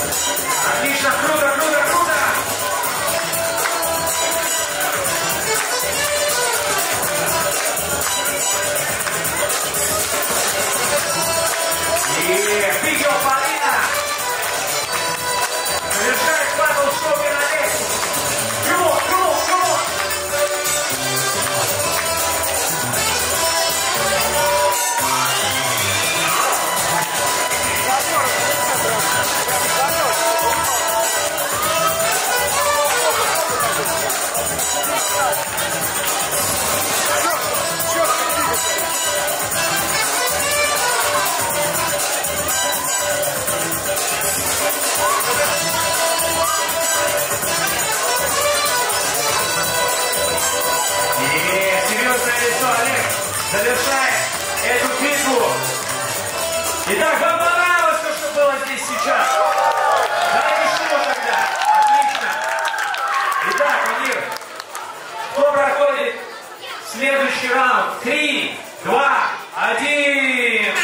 Отлично, круто, круто, круто! И видео Полина! Завершает батл шоу Винолет! Come on, come on, come on! Серьезное лицо, Олег, завершает эту битву. Итак, вам понравилось то, что было здесь сейчас? Дайте шума тогда. Отлично. Итак, Амир, кто проходит следующий раунд? 3, 2, 1.